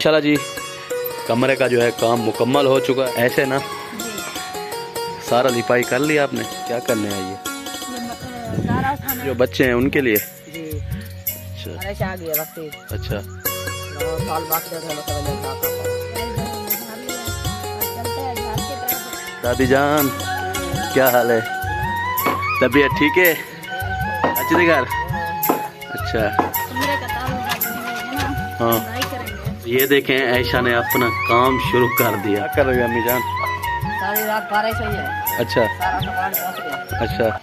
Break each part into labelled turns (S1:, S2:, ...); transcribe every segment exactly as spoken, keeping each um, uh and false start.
S1: माशाल्लाह जी, कमरे का जो है काम मुकम्मल हो चुका है। ऐसे ना सारा लिपाई कर लिया आपने? क्या करने है ये? जो बच्चे हैं उनके लिए? अच्छा अच्छा। दादी जान क्या हाल है? तबीयत ठीक है? अच्छी घर? अच्छा हाँ। ये देखें ऐशा ने अपना काम शुरू कर दिया। क्या कर रही है अम्मी जान? सारी रात बारिश हुई है। अच्छा अच्छा।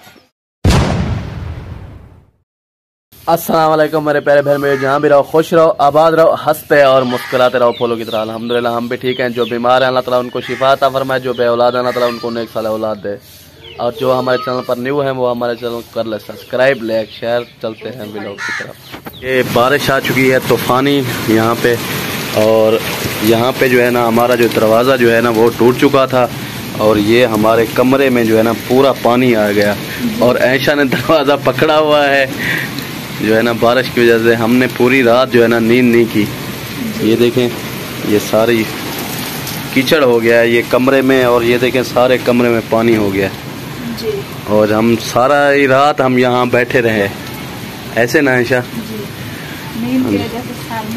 S1: अस्सलाम वालेकुम मेरे प्यारे बहन मेरे, जहाँ भी रहो खुश रहो, आबाद रहो, हंसते और मुस्कुराते रहो फूलों की तरह। अल्हम्दुलिल्लाह हम भी ठीक हैं। जो बीमार हैं अल्लाह ताला उनको शिफा अता फरमाए, जो बे औलाद हैं अल्लाह ताला उनको नेक साल औलाद दे। और जो हमारे चैनल पर न्यू है वो हमारे चैनल कर ले सब्सक्राइब, लाइक शेयर। चलते हैं व्लॉग की तरफ। ये बारिश आ चुकी है तूफानी यहाँ पे, और यहाँ पे जो है ना हमारा जो दरवाज़ा जो है ना वो टूट चुका था, और ये हमारे कमरे में जो है ना पूरा पानी आ गया, और ऐशा ने दरवाज़ा पकड़ा हुआ है जो है ना बारिश की वजह से। हमने पूरी रात जो है ना नींद नहीं की। ये देखें ये सारी कीचड़ हो गया है ये कमरे में, और ये देखें सारे कमरे में पानी हो गया जी। और हम सारा ही रात हम यहाँ बैठे रहे ऐसे ना ऐशा? नींद की वजह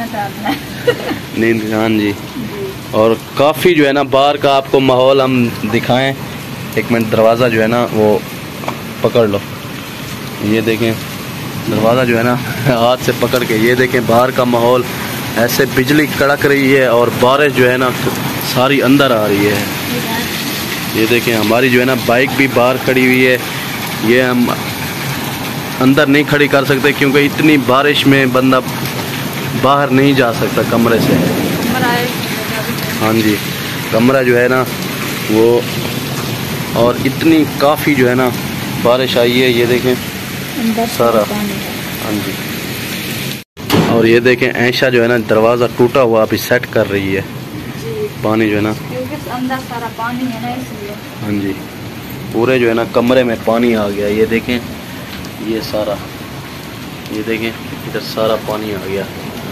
S1: से नींद हाँ जी। और काफ़ी जो है ना बाहर का आपको माहौल हम दिखाएं। एक मिनट, दरवाज़ा जो है ना वो पकड़ लो। ये देखें दरवाज़ा जो है ना हाथ से पकड़ के, ये देखें बाहर का माहौल। ऐसे बिजली कड़क रही है और बारिश जो है ना सारी अंदर आ रही है। ये देखें हमारी जो है ना बाइक भी बाहर खड़ी हुई है। ये हम अंदर नहीं खड़ी कर सकते क्योंकि इतनी बारिश में बंदा बाहर नहीं जा सकता कमरे से। हाँ जी, कमरा जो है ना वो, और इतनी काफ़ी जो है ना बारिश आई है। ये देखें सारा हाँ जी। और ये देखें ऐशा जो है ना दरवाज़ा टूटा हुआ अभी सेट कर रही है। पानी जो है ना क्योंकि अंदर सारा पानी है ना इसलिए। हाँ जी, पूरे जो है ना कमरे में पानी आ गया। ये देखें ये सारा, ये देखें इधर सारा पानी आ गया।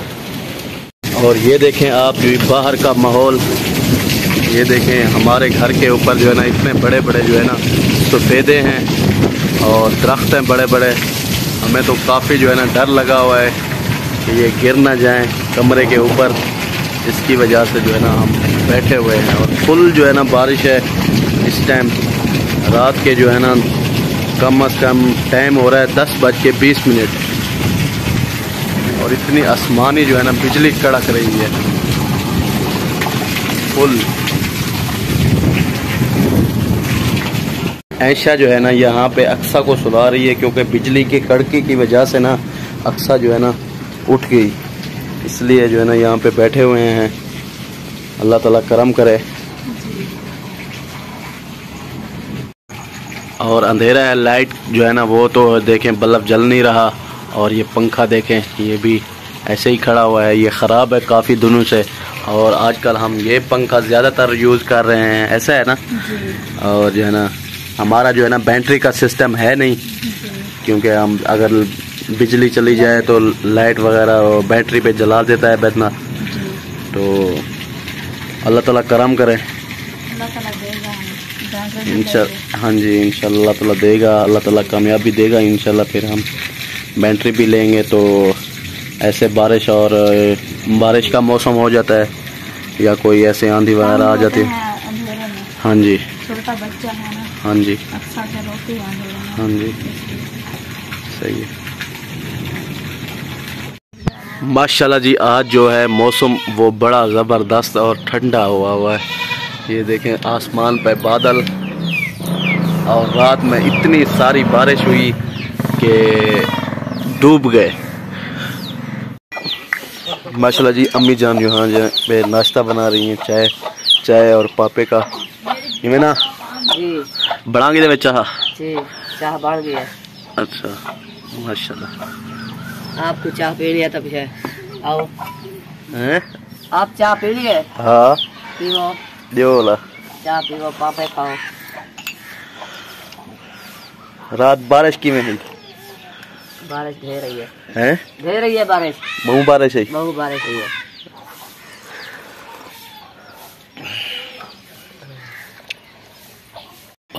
S1: और ये देखें आप जो बाहर का माहौल, ये देखें हमारे घर के ऊपर जो है ना इतने बड़े बड़े जो है ना सफ़ेदे हैं और दरख्त हैं बड़े बड़े। हमें तो काफ़ी जो है ना डर लगा हुआ है कि ये गिर ना जाएं कमरे के ऊपर। इसकी वजह से जो है ना हम बैठे हुए हैं, और फुल जो है ना बारिश है इस टाइम। रात के जो है ना कम अज़ कम टाइम हो रहा है दस बज के बीस मिनट, और इतनी आसमानी जो है ना बिजली कड़क रही है फुल। ऐशा जो है ना यहाँ पे अक्सा को सुला रही है क्योंकि बिजली की कड़की की वजह से ना अक्सा जो है ना उठ गई, इसलिए जो है ना यहाँ पे बैठे हुए हैं। अल्लाह ताला करम करे। और अंधेरा है, लाइट जो है ना वो तो देखें बल्ब जल नहीं रहा, और ये पंखा देखें ये भी ऐसे ही खड़ा हुआ है, ये ख़राब है काफ़ी दिनों से। और आजकल हम ये पंखा ज़्यादातर यूज़ कर रहे हैं, ऐसा है ना। और जो है ना हमारा जो है ना बैटरी का सिस्टम है नहीं, क्योंकि हम अगर बिजली चली जाए तो लाइट वगैरह बैटरी पे जला देता है बैठना। तो अल्लाह ताला करम करे, इंशाल्लाह। हाँ जी इंशाल्लाह अल्लाह ताला देगा, अल्लाह ताला कामयाबी देगा इंशाल्लाह। फिर हम बैटरी भी लेंगे। तो ऐसे बारिश और बारिश का मौसम हो जाता है या कोई ऐसे आंधी वगैरह आ जाती है। हाँ जी छोटा बच्चा है ना। हाँ जी हाँ जी सही है। माशाल्लाह जी आज जो है मौसम वो बड़ा ज़बरदस्त और ठंडा हुआ हुआ है। ये देखें आसमान पे बादल, और रात में इतनी सारी बारिश हुई कि डूब गए। माशाल्लाह जी अम्मी जान यहाँ जो है नाश्ता बना रही हैं, चाय चाय और पापे का। इमें ना बढ़ाएंगे दे चाह चाह बढ़ गया। अच्छा माशाल्लाह।
S2: आपको चाह पी लिया तब है आओ
S1: हैं?
S2: आप चाह पी लिए?
S1: हाँ
S2: पीओ
S1: देवला
S2: चाह पीओ पापे खाओ।
S1: रात बारिश की में हुई?
S2: बारिश ढेर रही है।
S1: हैं?
S2: ढेर रही है बारिश।
S1: बहु बारिश है।
S2: बहु बारिश हुई है।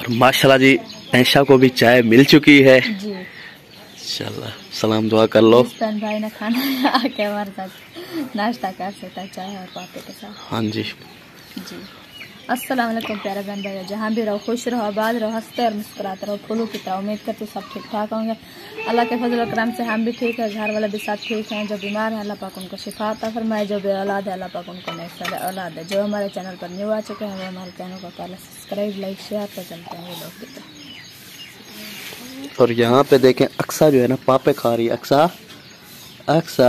S1: माशाल्लाह जी ऐशा को भी चाय मिल चुकी है
S2: जी।
S1: चलो सलाम दुआ कर लो।
S2: भाई ने खाना आके हमारे साथ नाश्ता कर सकता है चाय और पापे के साथ।
S1: हाँ जी
S2: जी। अस्सलाम वालेकुम प्यारे बहन भाई, जहाँ भी रहो खुश रहो, आबाद रहो, हंसते और मुस्कुराते रहो, फूलों की तरह। उम्मीद करते सब ठीक ठाक होंगे। अल्लाह के फजल और करम से हम भी ठीक है, घर वाले भी सब ठीक हैं। जो बीमार है अल्लाह पाक उनको शिफा अता फरमाए, जो बे औलाद है अल्लाह पाक उनको नई औलाद है। जो हमारे चैनल पर न्यू आ चुके हैं वो हमारे चैनल को पहले सब्सक्राइब लाइक शेयर कर चलते हैं वो लोग की तरह।
S1: और यहाँ पे देखें अक्सा जो है ना पापे खा रही है। अक्सा अक्सा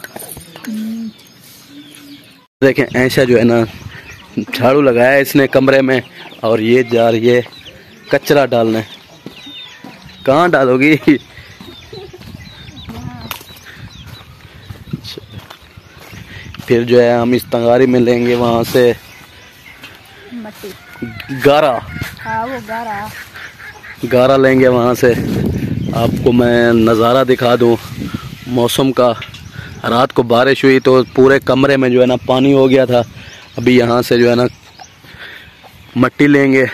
S1: देखें ऐशा जो है ना झाड़ू लगाया इसने कमरे में और ये जा रही है कचरा डालने। कहाँ डालोगी? फिर जो है हम इस तंगारी में लेंगे वहाँ से
S2: मट्टी
S1: गारा।
S2: हाँ वो गारा
S1: गारा लेंगे वहाँ से। आपको मैं नज़ारा दिखा दूँ मौसम का। रात को बारिश हुई तो पूरे कमरे में जो है ना पानी हो गया था। अभी यहाँ से जो है ना मट्टी लेंगे।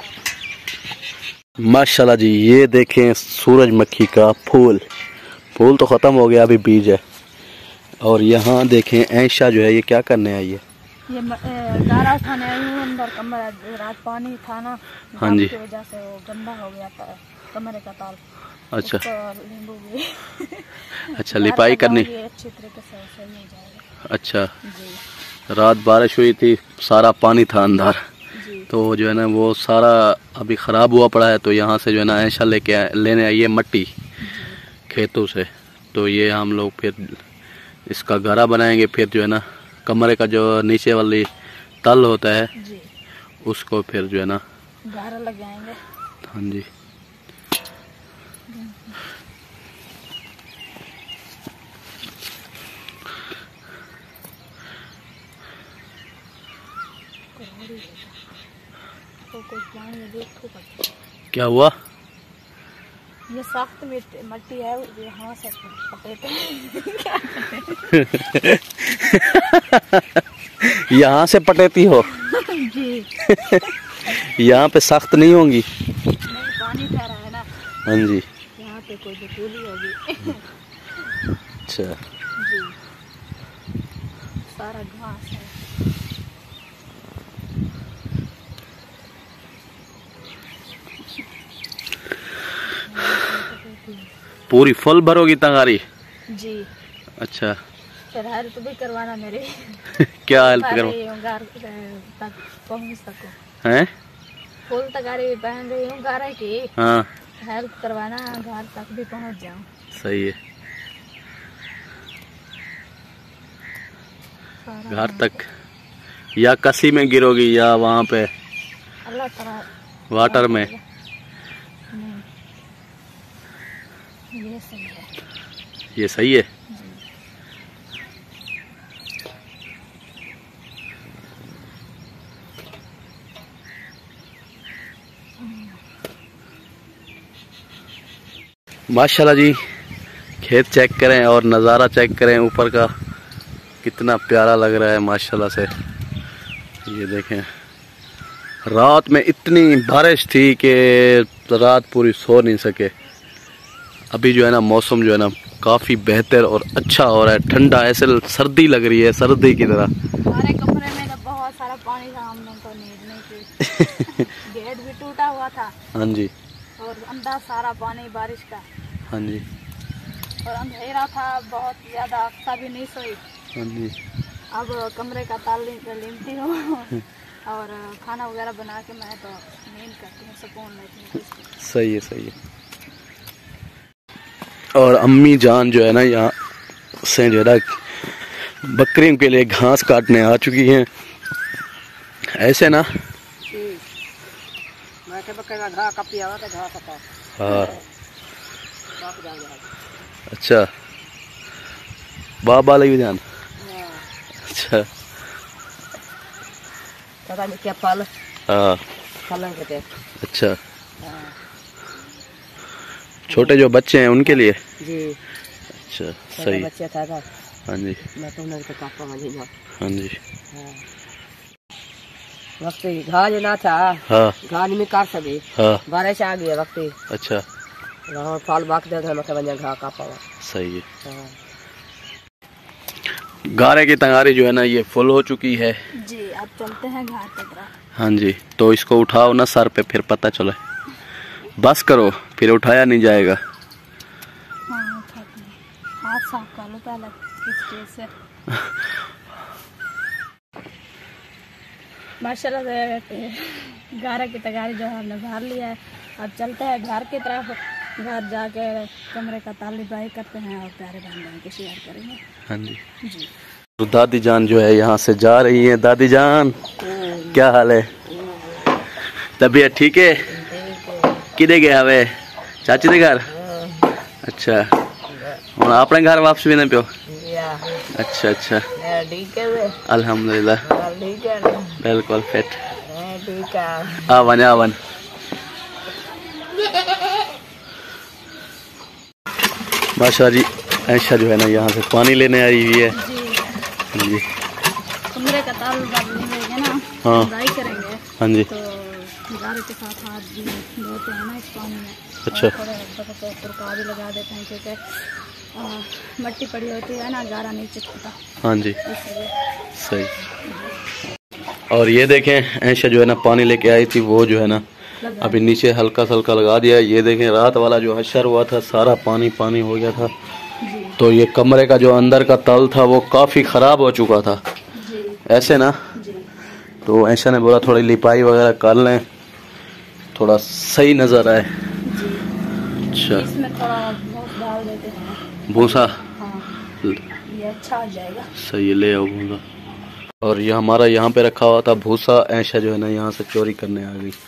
S1: माशाल्लाह जी ये देखें सूरजमुखी का फूल। फूल तो ख़त्म हो गया, अभी बीज है। और यहाँ देखें ऐशा जो है ये क्या करने आई है?
S2: ये गारा उठाने आई हूँ अंदर। कमरे रात पानी था ना,
S1: हाँ जी,
S2: की वजह से वो गंदा हो गया था कमरे का ताल।
S1: अच्छा
S2: नींबू भी
S1: अच्छा लिपाई करनी
S2: अच्छी तरीके से सही हो जाएगा।
S1: अच्छा
S2: जी।
S1: रात बारिश हुई थी, सारा पानी था अंदर,
S2: जी।
S1: तो जो है ना वो सारा अभी ख़राब हुआ पड़ा है। तो यहाँ से जो है ना ऐशा लेके लेने आई है मट्टी खेतों से। तो ये हम लोग फिर इसका गारा बनाएंगे। फिर जो है ना कमरे का जो नीचे वाली तल होता है
S2: जी,
S1: उसको फिर जो है ना
S2: गारा लग जाएंगे।
S1: हाँ जी। क्या हुआ?
S2: ये सख्त मट्टी है, यहाँ से पटेते
S1: यहाँ से पटेती हो?
S2: जी।
S1: यहाँ पे सख्त नहीं होंगी?
S2: नहीं, पानी ठहरा है ना।
S1: हाँ जी।
S2: यहाँ पे कोई बटूली होगी।
S1: अच्छा
S2: जी। सारा घास है।
S1: पूरी फुल भरोगी तंगारी?
S2: जी।
S1: अच्छा
S2: फिर हेल्प भी करवाना मेरी।
S1: क्या हेल्प करो?
S2: घर तक पहुँच सको
S1: हैं?
S2: फुल तगारी पहन रही हूँ गारा की।
S1: हाँ
S2: हेल्प करवाना, घर तक भी पहुँच जाऊँ।
S1: सही है। घर तक या कसी में गिरोगी या वहाँ पे
S2: अल्लाह ताला
S1: वाटर में?
S2: ये सही है।
S1: ये सही है। माशाल्लाह जी खेत चेक करें और नज़ारा चेक करें ऊपर का, कितना प्यारा लग रहा है माशाल्लाह से। ये देखें रात में इतनी बारिश थी कि रात पूरी सो नहीं सके। अभी जो है ना मौसम जो है ना काफ़ी बेहतर और अच्छा हो रहा है, ठंडा, ऐसे सर्दी लग रही है, सर्दी की तरह।
S2: हमारे कमरे में तो बहुत सारा पानी था, हमने तो नींद नहीं की। गेट भी टूटा हुआ था।
S1: हाँ जी।
S2: और अंदर सारा पानी बारिश का।
S1: हाँ जी।
S2: और अंधेरा था बहुत ज़्यादा, अक्सा भी नहीं सोई।
S1: हाँ जी।
S2: अब कमरे का ताल लीमती हूँ और खाना वगैरह बना के मैं तो नींद करती हूँ, सुकून लेती हूँ।
S1: सही है सही है। और अम्मी जान जो है ना यहाँ से जो है ना बकरियों के लिए घास काटने आ चुकी हैं। ऐसे ना हाँ अच्छा बाबा लगी जान। अच्छा
S2: क्या पाल
S1: हाँ
S2: पालन कहते हैं।
S1: अच्छा छोटे जो बच्चे हैं उनके लिए?
S2: जी
S1: अच्छा सही।
S2: बच्चे था, था।
S1: हाँ जी।
S2: मैं तो उन्हें तो पापा मुझे जाओ।
S1: हाँ जी।
S2: हाँ।
S3: वक्ती घाज ना था।
S1: हाँ
S3: घाज में काट सके।
S1: हाँ
S3: बारिश आ गई वक्ती।
S1: अच्छा
S3: फाल बाक दे घर में बंजा घा का पावा।
S1: सही है। गारे की तंगारी जो है ना ये फुल हो चुकी है
S2: जी। अब चलते हैं घाट की तरफ।
S1: हाँ जी, तो इसको उठाओ ना सर पे, फिर पता चले। बस करो, फिर उठाया नहीं जाएगा।
S2: हाँ उठाते हैं। हाथ साफ कर लो पहले किस चीज से। माशाल्लाह से गारा की तैयारी जो है हमने भर लिया है। अब चलते हैं घर की तरफ। घर जाके कमरे का ताली बाई करते हैं और प्यारे बहन बहन को शेयर करेंगे।
S1: हाँ जी
S2: जी।
S1: तो दादी जान जो है यहाँ से जा रही है। दादी जान क्या हाल है? तबीयत ठीक है? किधे गए हवे? चाची दे घर? अच्छा, हम अपने घर वापस भी नहीं पियो? अच्छा अच्छा, अल्हम्दुलिल्लाह बिल्कुल फिट। आवन आवन। माशाल्लाह जी, ऐशा जो है ना यहाँ से पानी लेने आई हुई है।
S2: जी
S1: जी
S2: कमरे का ताल बांधेंगे ना।
S1: हाँ
S2: ड्राई करेंगे।
S1: हाँ जी।
S2: तो गारे के साथ हाथ भी धोते हैं ना इस पानी में।
S1: अच्छा।
S2: और थोड़े पुरका भी लगा देते हैं क्योंकि मट्टी पड़ी होती है ना, गारा नहीं चिपकता।
S1: हाँ जी
S2: इसलिए।
S1: सही। और ये देखें ऐशा जो है ना पानी लेके आई थी, वो जो है ना अभी नीचे हल्का सा हल्का लगा दिया। ये देखें रात वाला जो हशर हुआ था सारा पानी पानी हो गया था। तो ये कमरे का जो अंदर का तल था वो काफ़ी ख़राब हो चुका था।
S2: जी।
S1: ऐसे ना
S2: जी।
S1: तो ऐशा ने बोला थोड़ी लिपाई वगैरह कर लें, थोड़ा सही नज़र आए। अच्छा,
S2: इसमें थोड़ा भूसा डाल देते हैं।
S1: भूसा?
S2: हाँ ये अच्छा हो जाएगा।
S1: सही है, ले आओ भूसा। और ये हमारा यहाँ पे रखा हुआ था भूसा। ऐशा जो है ना यहाँ से चोरी करने आ गई।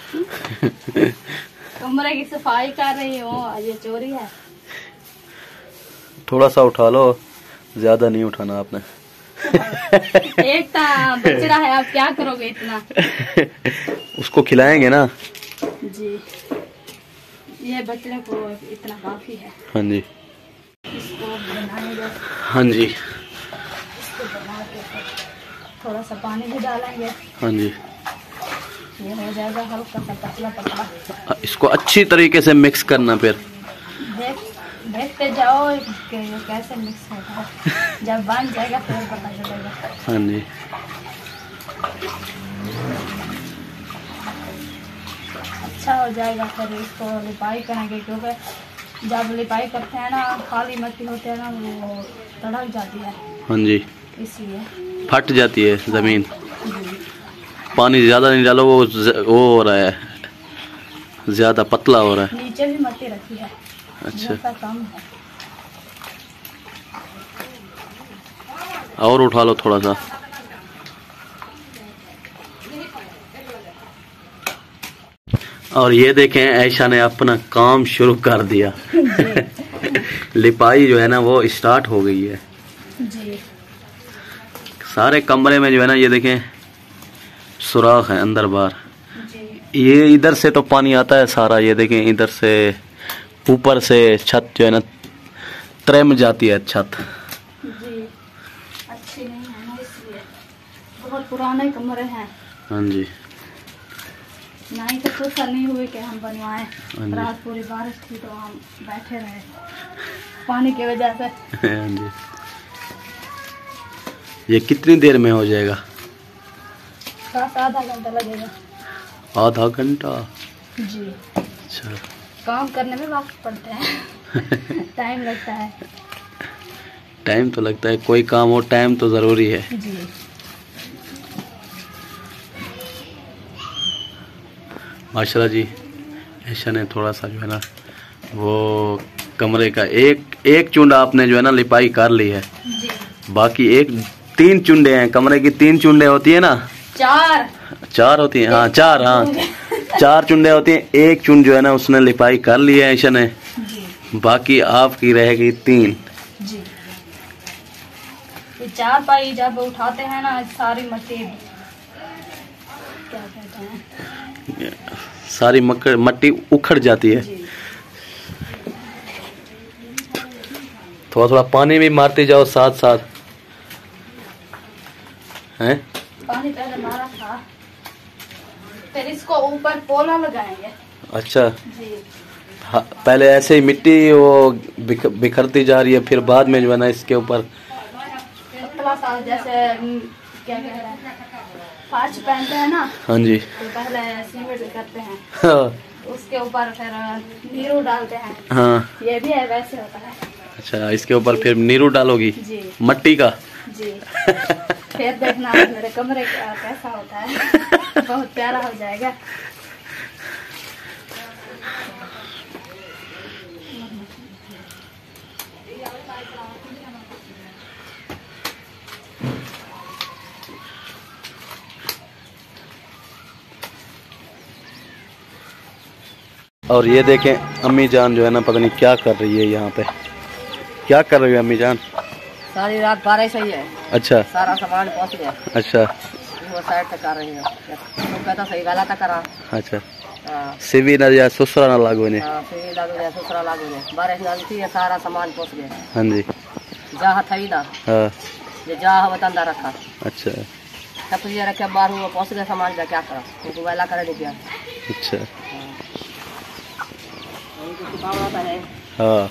S2: कमरे की सफाई कर रही हूँ, ये चोरी है।
S1: थोड़ा सा उठा लो, ज्यादा नहीं उठाना आपने।
S2: एक बच रहा है, आप क्या करोगे इतना?
S1: उसको खिलाएंगे ना।
S2: जी ये बचने को इतना काफी है।
S1: हाँ जी
S2: इसको बनाएंगे।
S1: हाँ जी।
S2: इसको बना के थोड़ा सा पानी भी डालेंगे।
S1: हाँ जी,
S2: ये हो जाएगा हल्का सा पतला पतला।
S1: इसको अच्छी तरीके से मिक्स करना। फिर
S2: देख देखते जाओ कि ये कैसे मिक्स होगा। जब बन जाएगा फिर पता चलेगा।
S1: हाँ जी
S2: अच्छा हो जाएगा। फिर इसको लिपाई करेंगे क्योंकि जब लिपाई करते हैं ना खाली मिट्टी होती है ना वो तड़क जाती है।
S1: हाँ जी,
S2: इसलिए
S1: फट जाती है जमीन। पानी ज्यादा नहीं डालो, वो वो हो रहा है ज्यादा पतला हो रहा है।
S2: नीचे भी मिट्टी रखी है।
S1: अच्छा,
S2: कम है।
S1: और उठा लो थोड़ा सा। और ये देखें ऐशा ने अपना काम शुरू कर दिया। लिपाई जो है ना वो स्टार्ट हो गई है
S2: जी।
S1: सारे कमरे में। जो है ना ये देखें सुराख है अंदर बाहर। ये इधर से तो पानी आता है सारा। ये देखें इधर से ऊपर से छत जो है ना त्रम जाती है छत।
S2: जी अच्छी नहीं है ना, इसलिए बहुत पुराने कमरे हैं।
S1: हाँ जी,
S2: नहीं तो कुछ नहीं हुए कि हम बनवाएं। रात पूरी बारिश थी तो हम बैठे रहे पानी की वजह से।
S1: हाँ जी। ये कितनी देर में हो जाएगा?
S2: खास आधा घंटा लगेगा।
S1: आधा घंटा?
S2: जी।
S1: अच्छा,
S2: काम करने में वक्त पड़ते हैं। टाइम लगता है।
S1: टाइम तो लगता है, कोई काम हो टाइम तो जरूरी है।
S2: जी।
S1: माशाल्लाह जी, ऐशा ने थोड़ा सा जो है ना वो कमरे का एक एक चुंड आपने जो है ना लिपाई कर ली है।
S2: जी।
S1: बाकी एक तीन चुंडे हैं कमरे की। तीन चुंडे होती है ना?
S2: चार
S1: चार होती हैं। हाँ चार, हाँ चार चुंडे होती हैं। एक चुंड जो है ना उसने लिपाई कर ली है ऐशा ने।
S2: जी।
S1: बाकी आपकी रहेगी तीन।
S2: जी। ये चार पाई जब उठाते हैं ना सारी मिट्टी क्या कहते हैं,
S1: सारी मक्कर मट्टी उखड़ जाती है।
S2: जी।
S1: थोड़ा थोड़ा पानी भी मारते जाओ साथ साथ। हैं?
S2: पानी पहले मारा था फिर इसको ऊपर पोला लगाएंगे।
S1: अच्छा
S2: जी।
S1: हाँ, पहले ऐसे ही मिट्टी वो बिख, बिखरती जा रही है, फिर बाद में जो है ना इसके ऊपर
S2: पतला सा जैसे क्या कह रहे हैं, फार्च पहनते हैं ना।
S1: हाँ जी।
S2: तो पहले सीमेंट करते हैं,
S1: हाँ।
S2: उसके ऊपर फिर नीरू डालते हैं।
S1: हाँ
S2: ये भी है वैसे होता है।
S1: अच्छा, इसके ऊपर फिर नीरू डालोगी
S2: जी,
S1: मट्टी का।
S2: जी। फिर देखना मेरे कमरे का कैसा होता है। बहुत प्यारा हो जाएगा।
S1: और ये देखें अम्मी जान जो है ना पता नहीं क्या कर रही है यहाँ पे। क्या कर रही है अम्मी जान?
S3: सारी रात बारिश हुई है।
S1: अच्छा।
S3: सारा सामान पहुंच गया।
S1: अच्छा।
S3: वो साइड तक कर रही है, तो कहता सही वाला तक करा।
S1: अच्छा।
S3: हाँ।
S1: सिवी ना या सुसरा ना लागो ने।
S3: हाँ, सिवी लागो ने, सुसरा लागो ने। बारिश डालती है, सारा सामान पहुंच गया।
S1: हाँ जी।
S3: जहाँ थई दा।
S1: हाँ।
S3: ये जहाँ वतन दा रखा।
S1: अच्छा।
S3: तब ये रखे बाहर हुआ पहुंच गया सामान, जा क्या करा, उनको वाला करे नहीं क्या।
S1: अच्छा।
S3: है।
S1: हाँ।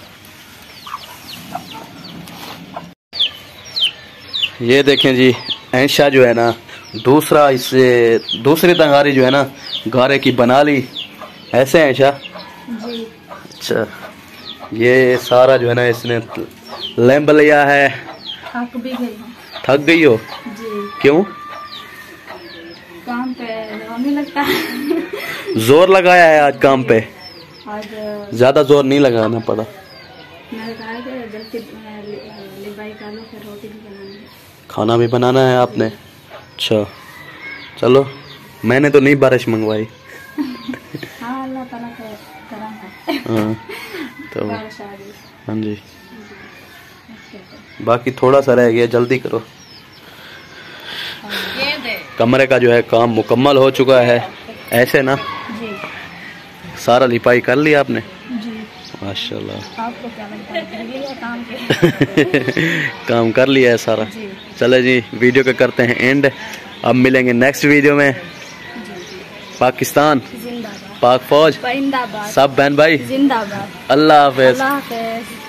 S1: ये देखें जी, ऐशा जो है ना दूसरा इससे दूसरी तंगारी जो है ना गारे की बना ली। ऐसे ऐशा
S2: जी।
S1: अच्छा, ये सारा जो है ना इसने लैंब लिया है।
S2: थक भी गई हूँ।
S1: थक गई हो?
S2: जी।
S1: क्यों?
S2: काम पे होने लगता है।
S1: जोर लगाया है आज काम पे?
S2: आज
S1: ज्यादा जोर नहीं लगाना पड़ा।
S2: मैंने कहा कि जल्दी लिबाई कर लो, फिर रोटी भी बनानी है।
S1: खाना भी बनाना है आपने? अच्छा चलो, मैंने तो नहीं बारिश मंगवाई।
S2: हाँ, अल्लाह ताला का करम है।
S1: हाँ तो
S2: बारिश आ गई।
S1: हाँ जी, बाकी थोड़ा सा रह गया, जल्दी करो। कमरे का जो है काम मुकम्मल हो चुका है। ऐसे ना
S2: जी।
S1: सारा लिपाई कर लिया आपने?
S2: जी।
S1: माशाल्लाह।
S2: आपको क्या लगता है, कर लिया काम के?
S1: काम कर लिया है सारा।
S2: जी।
S1: चले जी, वीडियो के करते हैं एंड। अब मिलेंगे नेक्स्ट वीडियो में। पाकिस्तान
S2: जिंदाबाद,
S1: पाक फौज
S2: जिंदाबाद,
S1: सब बहन भाई
S2: जिंदाबाद।
S1: अल्लाह हाफिज।
S2: अल्लाह हाफिज।